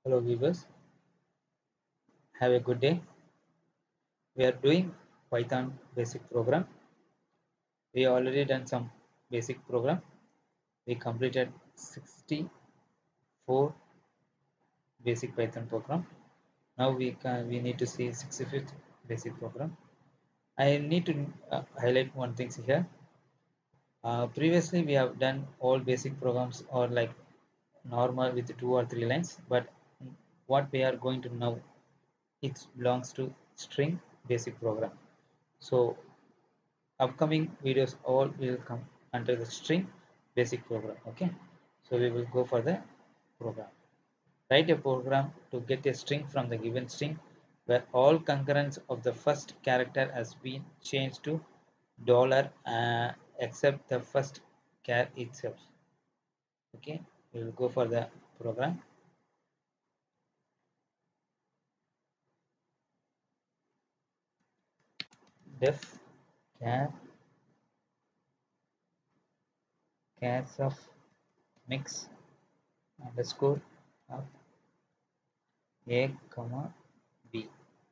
Hello viewers, have a good day. We are doing Python basic program. We already done some basic program. We completed 64 basic Python program. Now we need to see 65th basic program. I need to highlight one thing here. Previously we have done all basic programs or like normal with 2 or 3 lines, but what we are going to now, it belongs to string basic program. So upcoming videos all will come under the string basic program. Okay, so we will go for the program. Write a program to get a string from the given string where all concurrence of the first character has been changed to dollar except the first char itself. Okay, we will go for the program. Def char chars of mix underscore of a comma b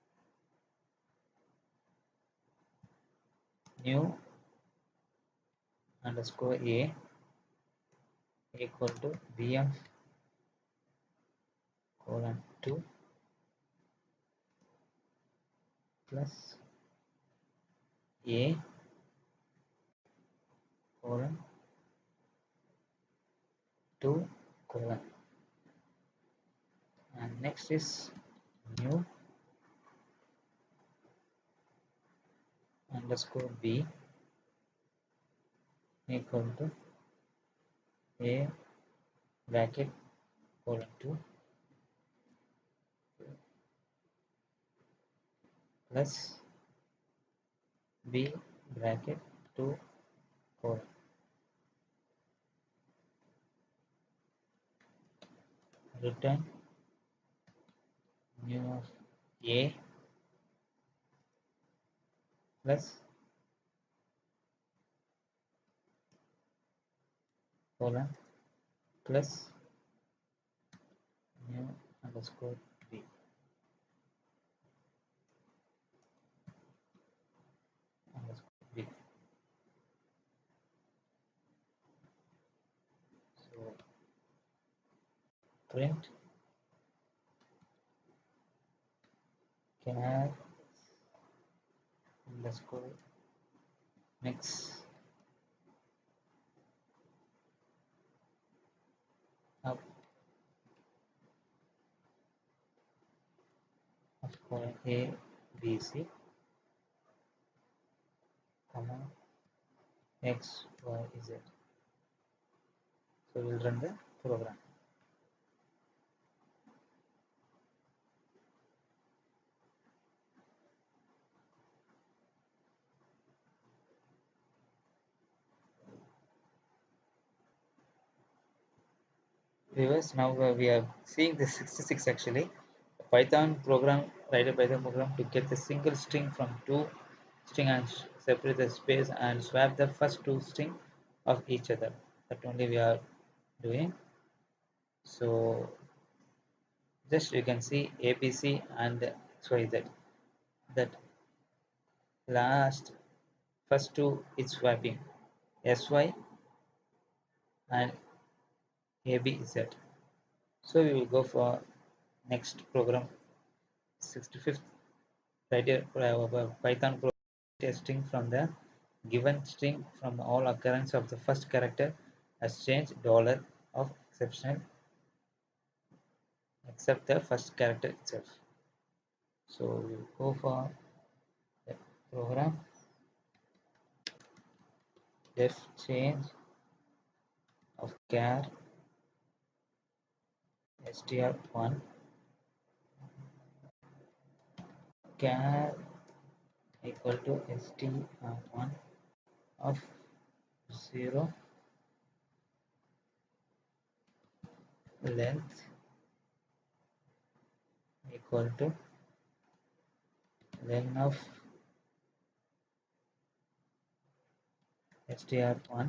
new underscore a equal to bf colon 2 plus a colon 2 colon, and next is new underscore b equal to a bracket colon 2 plus b bracket 2 colon. Return new of a plus colon plus new underscore b. Underscore b. So print char underscore mix up of colon a b c comma x y z. So we'll run the program. Viewers, now we are seeing the 66 actually. Python program, write a Python program to get the single string from two string and separate the space and swap the first two string of each other. That only we are doing. So just you can see ABC and XYZ. That last first two is swapping SY and ABZ. So we will go for next program 65th. Write a Python program testing from the given string from all occurrence of the first character has changed dollar of exceptional except the first character itself. So we'll go for the program def change of char str1 char equal to str1 of 0 length equal to len of str1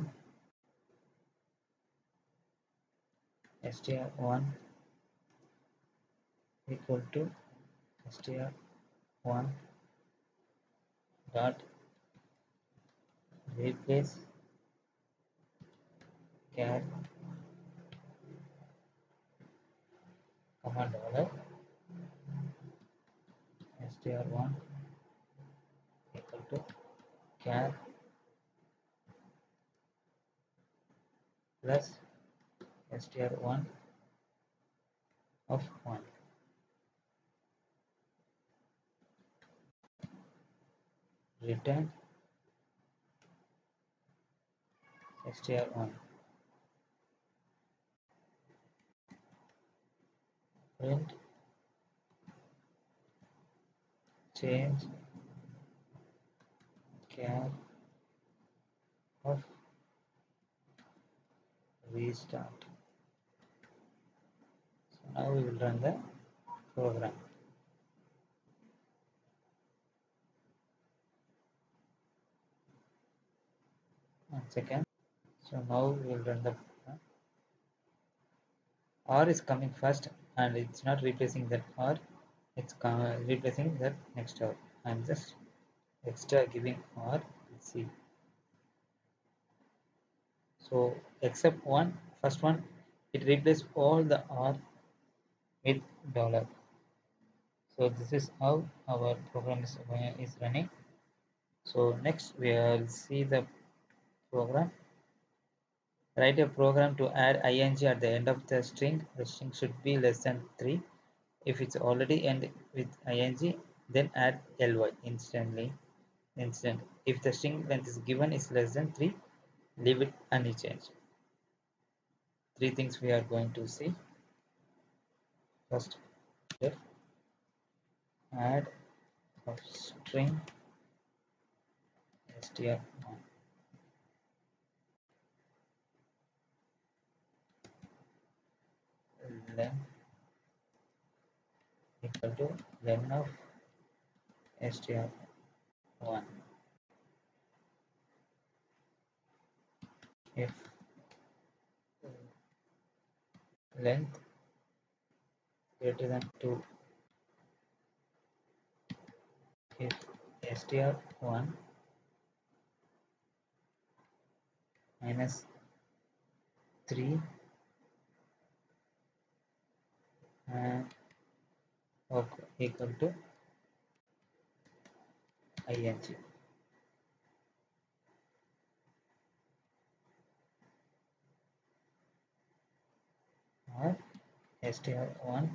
str1 equal to str1 dot replace char comma dollar str1 equal to char plus str1 of 1. Return str1. Print change char of restart. So now we will run the program. One second. So now we will run the program. R is coming first and it's not replacing that R, it's replacing that next R. I'm just extra giving R. Let's see. So except one, first one, it replaces all the R with dollar. So this is how our program is running. So next we will see the program. Write a program to add ing at the end of the string. The string should be less than 3. If it's already end with ing, then add ly instantly. If the string length is given is less than 3, leave it unchanged. Three things we are going to see. First, add of string str1. Len equal to len of str1. If length greater than 2, if str1 minus 3 and equal to ing. Or str1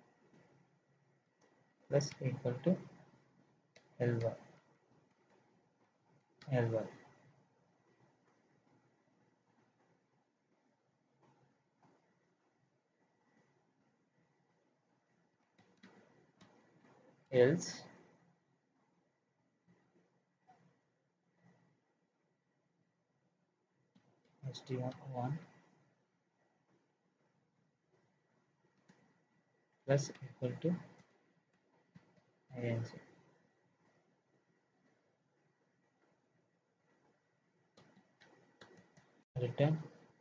plus equal to ly. Else str1 plus equal to ing. Return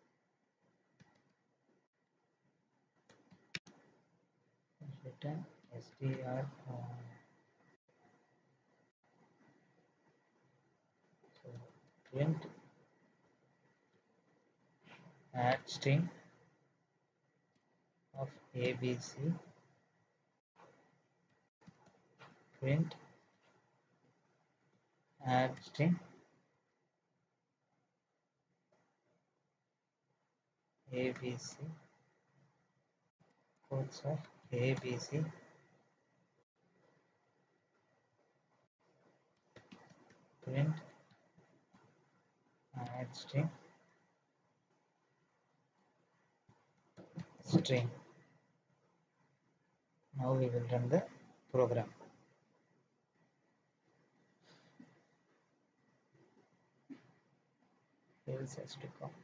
str1. So print add string of abc. Print add string abc, quotes of abc. Print add string string. Now we will run the program. Else has to come.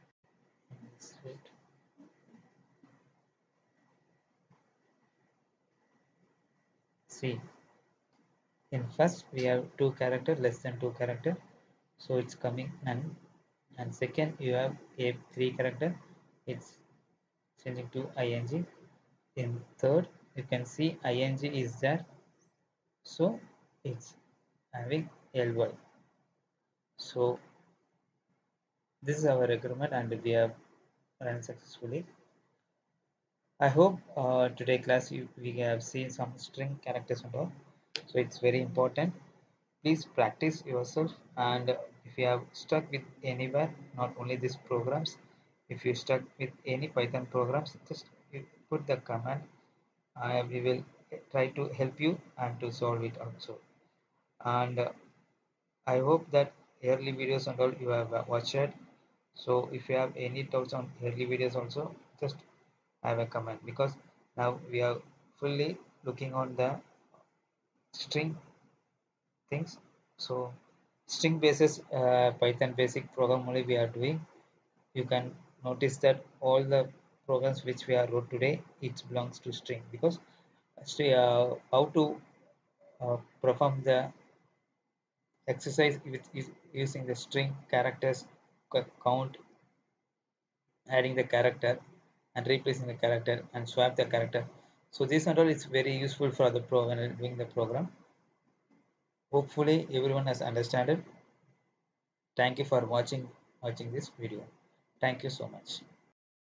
See, in first we have 2 character less than 2 character, so it's coming none. And second you have a 3 character, it's changing to ing. In third you can see ing is there, so it's having ly. So this is our requirement and we have run successfully. I hope today class we have seen some string characters and all, so it's very important. Please practice yourself, and if you have stuck with anywhere, not only these programs, if you stuck with any Python programs, just you put the command. We will try to help you and to solve it also. And I hope that early videos and all you have watched it. So if you have any doubts on early videos also, just have a comment, because now we are fully looking on the string things. So string basis Python basic program only we are doing. You can notice that all the programs which we are wrote today, it belongs to string, because how to perform the exercise with using the string characters, count, adding the character and replacing the character and swap the character. So this and all is very useful for the program doing the program. Hopefully everyone has understood it. Thank you for watching this video. Thank you so much.